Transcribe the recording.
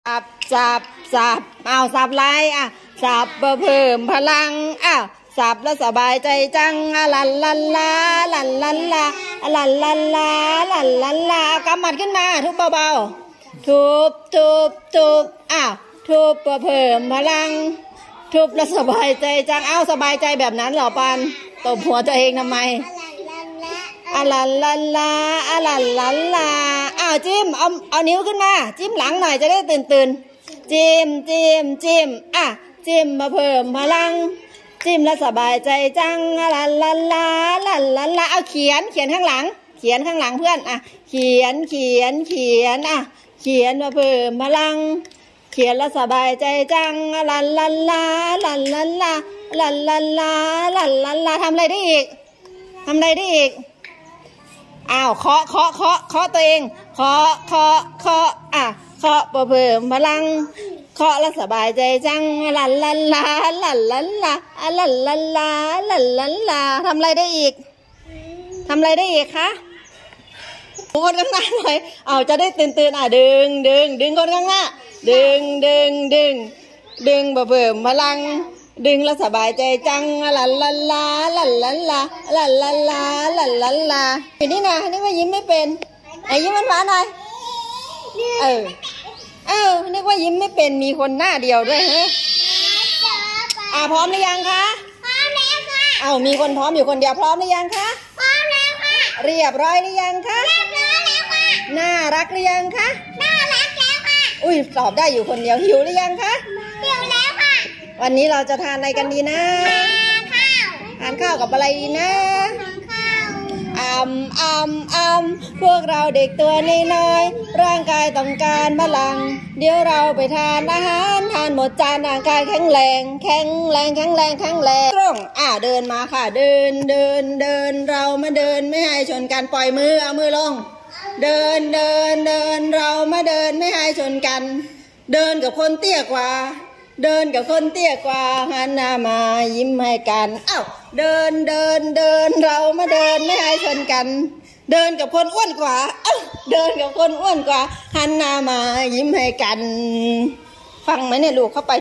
สับสับสับเอาสับไรอ่ะสับเพิ่มพลังอ้าวสับแล้วสบายใจจังลันลันลาลันลันลาลันลันลาลันลันลากำมัดขึ้นมาทุบเบาๆทุบทุบทุบอ้าวทุบเพิ่มพลังทุบแล้วสบายใจจังเอาสบายใจแบบนั้นเหรอปันตบหัวตัวเองทำไมลันลันลาลันลันลาอ้าวจิ้มเอานิ้วขึ้นมาจิ้มหลังหน่อยจะได้ตื่นจิ้มจิ้มจิ้มอ่ะจิ้มมาเพิ่มพลังจิ้มแล้วสบายใจจังลันลันลาลันลันลาเอาเขียนข้างหลังเขียนข้างหลังเพื่อนอ่ะเขียนอ่ะเขียนมาเพิ่มพลังเขียนแล้วสบายใจจังลันลันลาลันลันลาลันลันลาลันลันลาทำอะไรได้อีกอ้าวเคาะตัวเองเคาะอ่ะเคาะเพิ่มพลังเคาะแล้วสบายใจจังลันลันลาลันลันลาลันลันลาลันลันลาทำอะไรได้อีกคะคนข้างหน้าหน่อยเอาจะได้ตื่นอ่ะดึงคนข้างหน้าดึงเพิ่มพลังดึงแล้วสบายใจจังลันลันลาลันลันลาลันลันลาลันลันลาอยู่นี่นะนึกว่ายิ้มไม่เป็นไอ้ยิ้มมันหวานหน่อยนึกว่ายิ้มไม่เป็นมีคนหน้าเดียวด้วยฮะพร้อมหรือยังคะพร้อมแล้วค่ะมีคนพร้อมอยู่คนเดียวพร้อมหรือยังคะพร้อมแล้วค่ะเรียบร้อยหรือยังคะเรียบร้อยแล้วค่ะน่ารักหรือยังคะน่ารักแล้วค่ะอุ้ยตอบได้อยู่คนเดียวหิวหรือยังคะหิวแล้วค่ะวันนี้เราจะทานอะไรกันดีนะทานข้าวกับอะไรดีนะพวกเราเด็กตัวน้อยร่างกายต้องการพลังเดี๋ยวเราไปทานอาหารทานหมดจานร่างกายแข็งแรงตรงเดินมาค่ะเดินเรามาเดินไม่ให้ชนกันปล่อยมือเอามือลงเดินเรามาเดินไม่ให้ชนกันเดินกับคนเตี้ยกว่าหันหน้ามายิ้มให้กันเดินเรามาเดินไม่ให้ชนกันเดินกับคนอ้วนกว่าหันหน้ามายิ้มให้กันฟังไหมเนี่ยลูกเข้าไป